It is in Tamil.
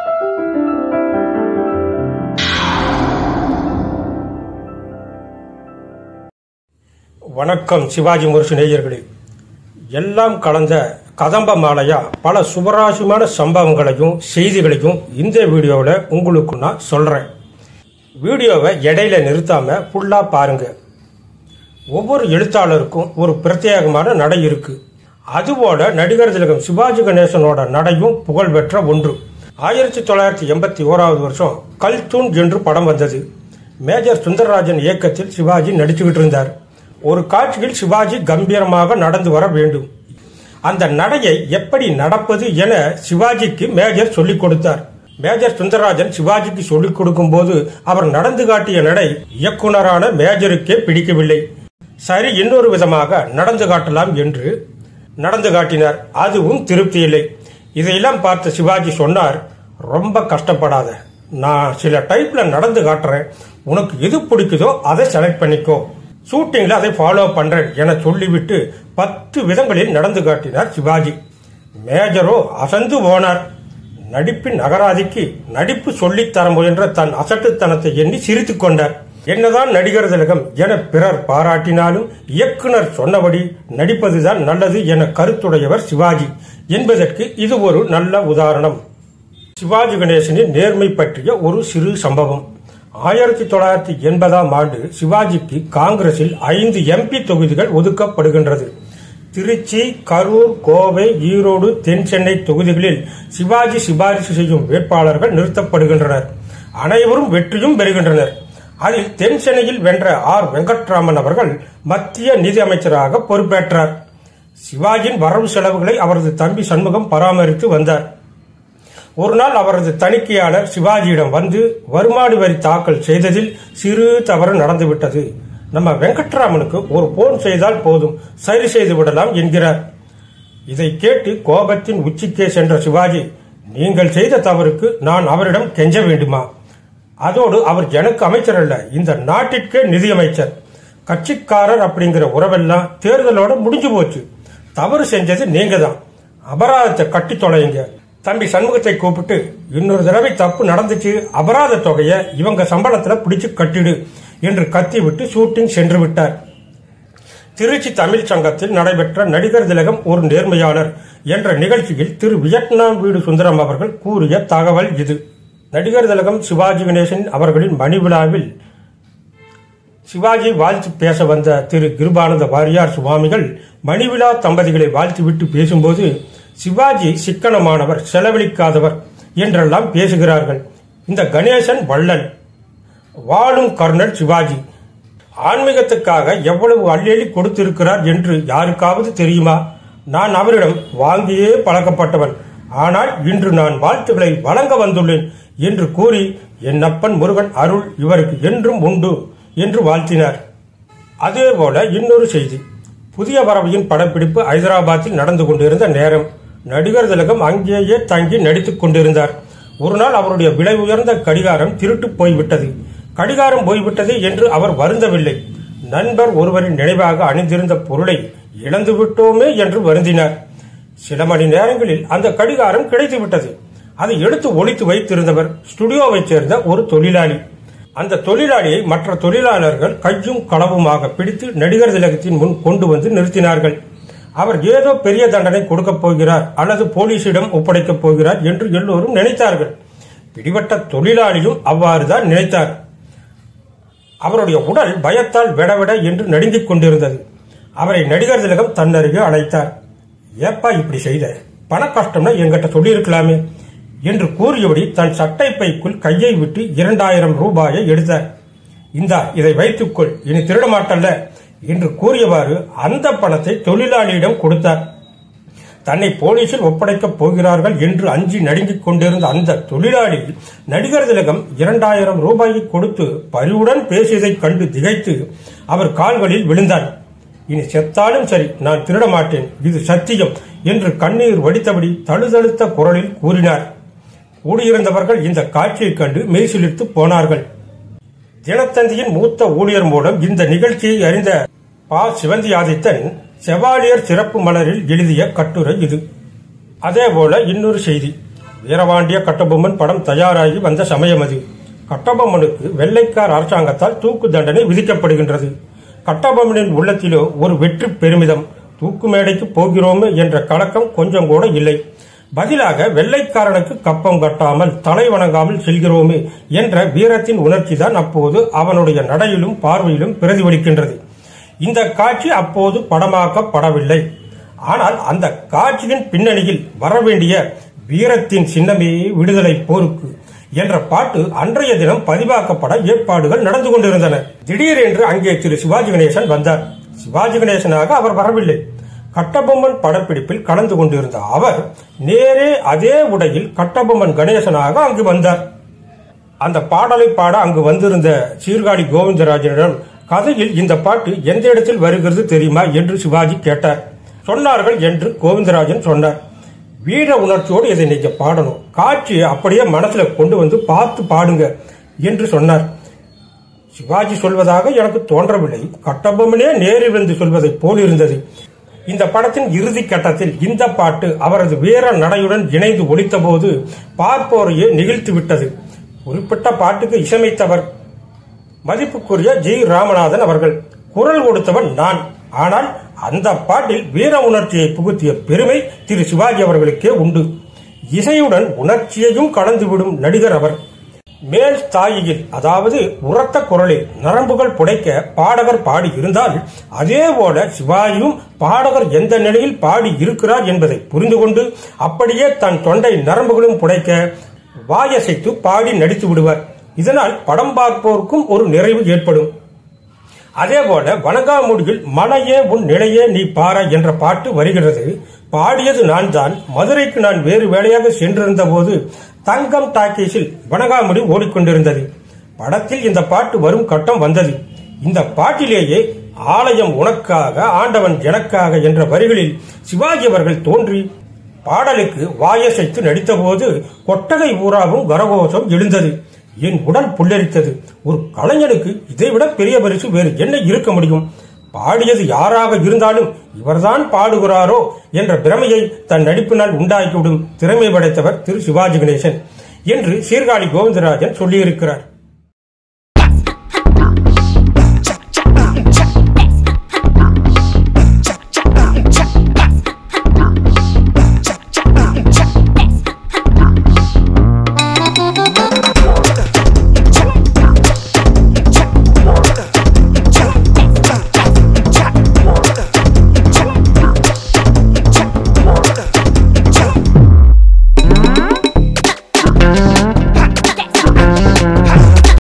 வணக்கம் சிவாஜி முரசு நேயர்களே. எல்லாம் கலந்த கதம்ப மாலையா பல சுவராசியமான சம்பவங்களையும் செய்திகளையும் இந்த வீடியோவில் உங்களுக்கு நான் சொல்றேன். வீடியோவை இடையில நிறுத்தாம ஃபுல்லா பாருங்க. ஒவ்வொரு எழுத்தாளருக்கும் ஒரு பிரத்யேகமான நடை இருக்கு. அதுபோல நடிகர் திலகம் சிவாஜி கணேசனோட நடையும் புகழ்பெற்ற ஒன்று. 1981 வருஷம் கல்தூன் என்று படம் வந்தது. மேஜர் சுந்தரராஜன் இயக்கத்தில் சிவாஜி நடிச்சுக்கிட்டு இருந்தார். ஒரு காட்சியில் சிவாஜி கம்பீரமாக நடந்து வர வேண்டும். அந்த நடையை எப்படி நடப்பது என சிவாஜிக்கு மேஜர் சொல்லிக் கொடுத்தார். மேஜர் சுந்தரராஜன் சிவாஜிக்கு சொல்லிக் கொடுக்கும் போது அவர் நடந்து காட்டிய நடை இயக்குனரான மேஜருக்கே பிடிக்கவில்லை. சரி, இன்னொரு விதமாக நடந்து காட்டலாம் என்று நடந்து காட்டினார். அதுவும் திருப்தி இல்லை. இதையெல்லாம் பார்த்த சிவாஜி சொன்னார், ரொம்ப கஷ்டப்படாத, நான் சில டைப்ல நடந்து காட்டுறேன், உனக்கு எது பிடிக்குதோ அதை செலக்ட் பண்ணிக்கோ, ஷூட்டிங்ல அதை ஃபாலோ பண்றேன் என சொல்லிவிட்டு 10 விதங்களில் நடந்து காட்டினார் சிவாஜி. மேஜரோ அசந்து போனார். நடிப்பின் அகராதிக்கு நடிப்பு சொல்லித்தர முயன்ற தன் அசட்டுத்தனத்தை எண்ணி சிரித்துக் கொண்டார். என்னதான் நடிகர் திலகம் என பிறர் பாராட்டினாலும் இயக்குனர் சொன்னபடி நடிப்பதுதான் நல்லது என கருத்துடையவர் சிவாஜி என்பதற்கு இது ஒரு நல்ல உதாரணம். சிவாஜி கணேசனின் நேர்மை பற்றிய ஒரு சிறு சம்பவம். 1980ஆம் ஆண்டு சிவாஜிக்கு காங்கிரசில் 5 MP தொகுதிகள் ஒதுக்கப்படுகின்றது. திருச்சி, கரூர், கோவை, ஈரோடு, தென் சென்னை தொகுதிகளில் சிவாஜி சிபாரிசு செய்யும் வேட்பாளர்கள் நிறுத்தப்படுகின்றனர். அனைவரும் வெற்றியும் பெறுகின்றனர். அதில் தென் சென்னையில் வென்ற ஆர் வெங்கட்ராமன் அவர்கள் மத்திய நிதி அமைச்சராக பொறுப்பேற்றார். சிவாஜியின் வரவு செலவுகளை அவரது தம்பி சண்முகம் பராமரித்து வந்தார். ஒரு நாள் அவரது தணிக்கையாளர் சிவாஜியிடம் வந்து வருமான வரி தாக்கல் செய்ததில் சிறு தவறு நடந்துவிட்டது, நம்ம வெங்கட்ராமனுக்கு ஒரு போன் செய்தால் போதும், சரி செய்து விடலாம் என்கிறார். இதை கேட்டு கோபத்தின் உச்சிக்கே சென்ற சிவாஜி, நீங்கள் செய்த தவறுக்கு நான் அவரிடம் கெஞ்ச வேண்டுமா? அதோடு அவர் எனக்கு அமைச்சர் அல்ல, இந்த நாட்டிற்கே நிதியமைச்சர். கட்சிக்காரர் அப்படிங்கிற உறவெல்லாம் தேர்தலோட முடிஞ்சு போச்சு. தவறு செஞ்சது நீங்க தான், அபராதத்தை கட்டி தொலைங்க. தம்பி சண்முகத்தை கூப்பிட்டு, இன்னொரு தடவை தப்பு நடந்துச்சு, அபராத தொகையை இவங்க சம்பளத்துல பிடிச்சு கட்டிடு என்று கத்திவிட்டு ஷூட்டிங் சென்று விட்டார். திருச்சி தமிழ் சங்கத்தில் நடைபெற்ற நடிகர் திலகம் ஒரு நேர்மையாளர் என்ற நிகழ்ச்சியில் திரு வியட்நாம் வீடு சுந்தரம் அவர்கள் கூறிய தகவல் இது. நடிகர் திலகம் சிவாஜி கணேசன் அவர்களின் மணி விழாவில் சிவாஜி வாழ்த்து பேச வந்த திரு கிருபானந்த வாரியார் சுவாமிகள் மணிவிழா தம்பதிகளை வாழ்த்துவிட்டு பேசும்போது, சிவாஜி சிக்கனமானவர், செலவழிக்காதவர் என்றெல்லாம் பேசுகிறார்கள். இந்த கணேசன் வள்ளல், வாழும் கர்னல் சிவாஜி. ஆன்மீகத்துக்காக எவ்வளவு அள்ளி கொடுத்திருக்கிறார் என்று யாருக்காவது தெரியுமா? நான் அவரிடம் வாங்கியே பழக்கப்பட்டவன், ஆனால் இன்று நான் வாழ்த்துக்களை வழங்க வந்துள்ளேன் என்று கூறி, என் அப்பன் முருகன் அருள் இவருக்கு என்றும் உண்டு என்று வாழ்த்தினார். அதேபோல இன்னொரு செய்தி. புதிய பறவையின் படப்பிடிப்பு ஐதராபாத்தில் நடந்து கொண்டிருந்த நேரம் நடிகர் திலகம் அங்கேயே தங்கி நடித்துக் கொண்டிருந்தார். ஒரு நாள் அவருடைய விலை உயர்ந்த கடிகாரம் திருட்டு போய்விட்டது. கடிகாரம் போய்விட்டது என்று அவர் வருந்தவில்லை. நண்பர் ஒருவரின் நினைவாக அணிந்திருந்த பொருளை இழந்து விட்டோமே என்று வருந்தினார். சில மணி நேரங்களில் அந்த கடிகாரம் கிடைத்துவிட்டது. அதை எடுத்து ஒளித்து வைத்திருந்தவர் ஸ்டுடியோவை சேர்ந்த ஒரு தொழிலாளி. அந்த தொழிலாளியை மற்ற தொழிலாளர்கள் கையும் களவுமாக பிடித்து நடிகர் திலகத்தின் முன் கொண்டு வந்து நிறுத்தினார்கள். அவர் ஏதோ பெரிய தண்டனை கொடுக்கப் போகிறார் அல்லது போலீசிடம் ஒப்படைக்கப் போகிறார் என்று எல்லோரும் நினைத்தார்கள். பிடிபட்ட தொழிலாளியும் அவ்வாறுதான் நினைத்தார். அவருடைய உடல் பயத்தால் விடவிட என்று நடுங்கிக் கொண்டிருந்தது. அவரை நடிகர் திலகம் தன்னருகே அழைத்தார். ஏப்பா இப்படி செய்த, பண கஷ்டம்னா என்கிட்ட சொல்லியிருக்கலாமே என்று கூறியபடி தன் சட்டை பைக்குள் கையை விட்டு 2000 ரூபாயை எடுத்தார். இந்தா, இதை வைத்துக்கொள், இனி திருட மாட்டல்ல என்று கூறியவாறு அந்த பணத்தை தொழிலாளியிடம் கொடுத்தார். தன்னை போலீசில் ஒப்படைக்கப் போகிறார்கள் என்று அஞ்சி நடுங்கிக் கொண்டிருந்த அந்த தொழிலாளி நடிகர் திலகம் 2000 ரூபாயை கொடுத்து பரிவுடன் பேசியதைக் கண்டு திகைத்து அவர் கால்களில் விழுந்தார். இனி செத்தாலும் சரி, நான் திருட மாட்டேன், இது சத்தியம் என்று கண்ணீர் வடித்தபடி தழுதழுத்த குரலில் கூறினார். கூடியிருந்தவர்கள் இந்த காட்சியைக் கண்டு மெய்சிலிர்த்து போனார்கள். தினத்தந்தியின் மூத்த ஊழியர் மூலம் இந்த நிகழ்ச்சியை அறிந்த பா. சிவந்தி ஆதித்தன் செவாலியர் சிறப்பு மலரில் எழுதிய கட்டுரை இது. அதேபோல இன்னொரு செய்தி. வீரபாண்டிய கட்டபொம்மன் படம் தயாராகி வந்த சமயம் அது. கட்டபொம்மனுக்கு வெள்ளைக்கார அரசாங்கத்தால் தூக்கு தண்டனை விதிக்கப்படுகின்றது. கட்டபொம்மனின் உள்ளத்திலோ ஒரு வெற்றி பெருமிதம். தூக்கு மேடைக்கு போகிறோமே என்ற கலக்கம் கொஞ்சம் கூட இல்லை. பதிலாக வெள்ளைக்காரனுக்கு கப்பம் கட்டாமல் தலை வணங்காமல் செல்கிறோமே என்ற வீரத்தின் உணர்ச்சி தான் அப்போது அவனுடைய நடையிலும் பார்வையிலும் பிரதிபலிக்கின்றது. இந்த காட்சி அப்போது படமாக்கப்படவில்லை. ஆனால் அந்த காட்சியின் பின்னணியில் வரவேண்டிய வீரத்தின் சின்னமே விடுதலை போருக்கு என்ற பாட்டு அன்றைய தினம் பதிவாக்கப்பட ஏற்பாடுகள் நடந்து கொண்டிருந்தன. திடீரென்று அங்கே திரு சிவாஜி கணேசன் வந்தார். சிவாஜி கணேசனாக அவர் வரவில்லை. கட்டபொம்மன் படப்பிடிப்பில் கலந்து கொண்டிருந்த அவர் நேரே அதே உடையில் கட்டபொம்மன் கணேசனாக அங்கு வந்தார். அந்த பாடலை பாட அங்கு வந்திருந்த சீர்காழி கோவிந்தராஜனிடம் கதையில் இந்த பாட்டு எந்த இடத்தில் வருகிறது தெரியுமா என்று சிவாஜி கேட்டார். சொன்னார்கள் என்று கோவிந்தராஜன் சொன்னார். வீர உணர்ச்சியோடு இதை நீங்க பாடணும், காட்சியை அப்படியே மனசுல கொண்டு வந்து பார்த்து பாடுங்க என்று சொன்னார். சிவாஜி சொல்வதாக எனக்கு தோன்றவில்லை. கட்டபொம்மனே நேரில் வந்து சொல்வதை போல் இருந்தது. இந்த படத்தின் இறுதி கட்டத்தில் இந்த பாட்டு அவரது வீர நடையுடன் இணைந்து ஒலித்த போது பார்ப்போரையே நிகழ்த்தி விட்டது. குறிப்பிட்ட பாட்டுக்கு இசையமைத்தவர் மதிப்புக்குரிய ஜி ராமநாதன் அவர்கள். குரல் கொடுத்தவன் நான். ஆனால் அந்த பாட்டில் வீர உணர்ச்சியை புகுத்திய பெருமை திரு சிவாஜி அவர்களுக்கே உண்டு. இசையுடன் உணர்ச்சியையும் கலந்துவிடும் நடிகர் அவர். மேல் தாயியில், அதாவது உரத்த குரலில் நரம்புகள் புடைக்க பாடகர் பாடி இருந்தால், அதே போல சிவாஜியும் பாடகர் எந்த நிலையில் பாடி இருக்கிறார் என்பதை புரிந்து கொண்டு அப்படியே தன் தொண்டை நரம்புகளும் புடைக்க வாயசைத்து பாடி நடித்து விடுவார். இதனால் படம் பார்ப்போருக்கும் ஒரு நிறைவு ஏற்படும். அதேபோல வணங்காமுடியில் மலையே உன் நிலையே நீ பாரா என்ற பாட்டு வருகிறது. பாடியது நான் தான். மதுரைக்கு நான் வேறு வேலையாக சென்றிருந்த போது தங்கம் டாக்கீஸில் வணங்காமுடி ஓடிக்கொண்டிருந்தது. படத்தில் இந்த பாட்டு வரும் கட்டம் வந்தது. இந்த பாட்டிலேயே ஆலயம் உனக்காக ஆண்டவன் எனக்காக என்ற வரிகளில் சிவாஜி அவர்கள் தோன்றி பாடலுக்கு வாயசைத்து நடித்த போது கொட்டகை ஊராவும் கரகோஷம் எழுந்தது. என் உடல் புல்லரித்தது. ஒரு கலைஞனுக்கு இதைவிட பெரிய பரிசு வேறு என்ன இருக்க முடியும்? பாடியது யாராக இருந்தாலும் இவர்தான் பாடுகிறாரோ என்ற பிரமையை தன் நடிப்பினால் உண்டாக்கிவிடும் திறமை படைத்தவர் திரு சிவாஜி கணேசன் என்று சீர்காழி கோவிந்தராஜன் சொல்லியிருக்கிறார்.